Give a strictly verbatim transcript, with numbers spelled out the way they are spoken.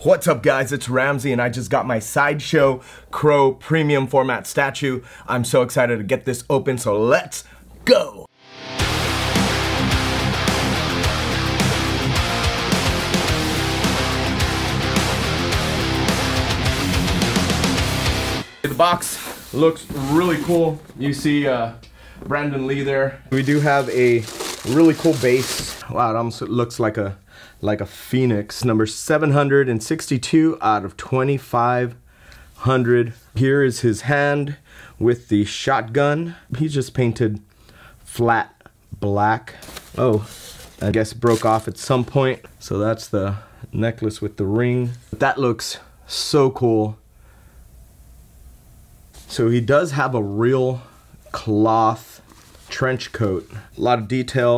What's up guys, it's Ramsey and I just got my Sideshow Crow premium format statue. I'm so excited to get this open, so let's go! The box looks really cool. You see uh, Brandon Lee there. We do have a really cool base. Wow, it almost looks like a like a phoenix. Number seven hundred sixty-two out of twenty-five hundred. Here is his hand with the shotgun. He's just painted flat black. Oh, I guess it broke off at some point. So that's the necklace with the ring. That looks so cool. So he does have a real cloth trench coat. A lot of detail.